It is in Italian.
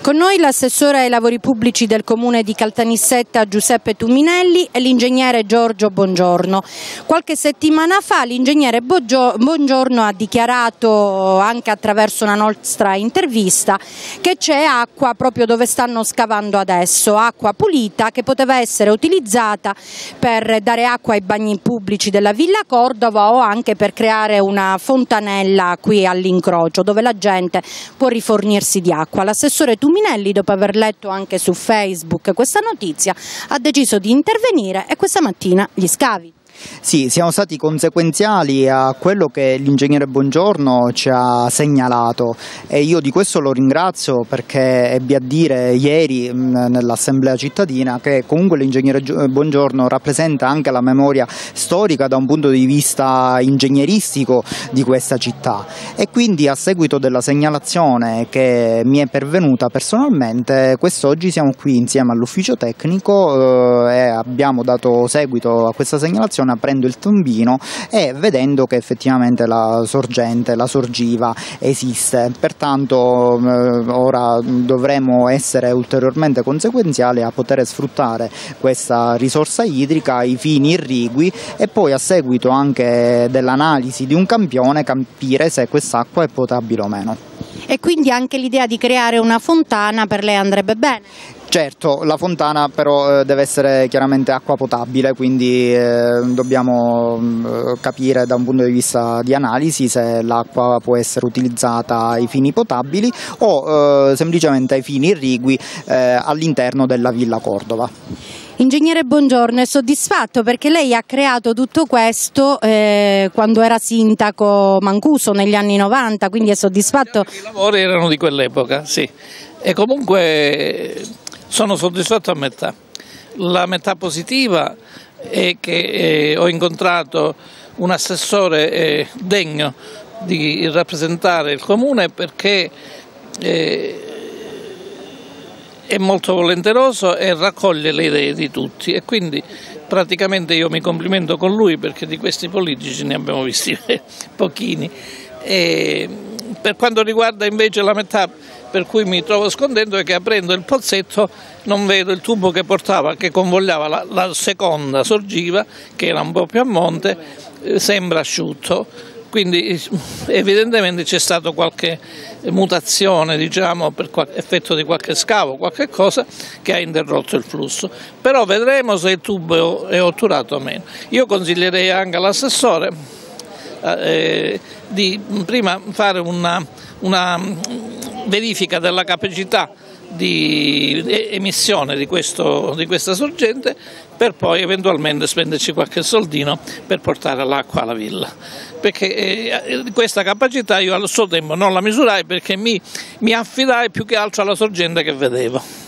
Con noi l'assessore ai lavori pubblici del comune di Caltanissetta Giuseppe Tuminelli e l'ingegnere Giorgio Bongiorno. Qualche settimana fa l'ingegnere Bongiorno ha dichiarato, anche attraverso una nostra intervista, che c'è acqua proprio dove stanno scavando adesso, acqua pulita che poteva essere utilizzata per dare acqua ai bagni pubblici della Villa Cordova o anche per creare una fontanella qui all'incrocio dove la gente può rifornirsi di acqua. L'assessore Tuminelli, dopo aver letto anche su Facebook questa notizia, ha deciso di intervenire e questa mattina gli scavi. Sì, siamo stati conseguenziali a quello che l'ingegnere Bongiorno ci ha segnalato e io di questo lo ringrazio, perché ebbi a dire ieri nell'assemblea cittadina che comunque l'ingegnere Bongiorno rappresenta anche la memoria storica da un punto di vista ingegneristico di questa città, e quindi a seguito della segnalazione che mi è pervenuta personalmente, quest'oggi siamo qui insieme all'ufficio tecnico e abbiamo dato seguito a questa segnalazione aprendo il tombino e vedendo che effettivamente la sorgente, la sorgiva esiste. Pertanto ora dovremo essere ulteriormente conseguenziali a poter sfruttare questa risorsa idrica ai fini irrigui e poi, a seguito anche dell'analisi di un campione, capire se quest'acqua è potabile o meno. E quindi anche l'idea di creare una fontana per lei andrebbe bene? Certo, la fontana però deve essere chiaramente acqua potabile, quindi dobbiamo capire da un punto di vista di analisi se l'acqua può essere utilizzata ai fini potabili o semplicemente ai fini irrigui all'interno della Villa Cordova. Ingegnere Bongiorno, è soddisfatto perché lei ha creato tutto questo quando era sindaco Mancuso negli anni 90, quindi è soddisfatto? I lavori erano di quell'epoca, sì, e comunque sono soddisfatto a metà. La metà positiva è che ho incontrato un assessore degno di rappresentare il comune, perché è molto volenteroso e raccoglie le idee di tutti, e quindi praticamente io mi complimento con lui, perché di questi politici ne abbiamo visti pochini. E per quanto riguarda invece la metà per cui mi trovo scontento è che, aprendo il pozzetto, non vedo il tubo che convogliava la seconda sorgiva, che era un po' più a monte, sembra asciutto. Quindi evidentemente c'è stata qualche mutazione, diciamo, per effetto di qualche scavo, qualche cosa che ha interrotto il flusso. Però vedremo se il tubo è otturato o meno. Io consiglierei anche all'assessore di prima fare una verifica della capacità di emissione di questa sorgente, per poi eventualmente spenderci qualche soldino per portare l'acqua alla villa, perché questa capacità io al suo tempo non la misurai, perché mi affidai più che altro alla sorgente che vedevo.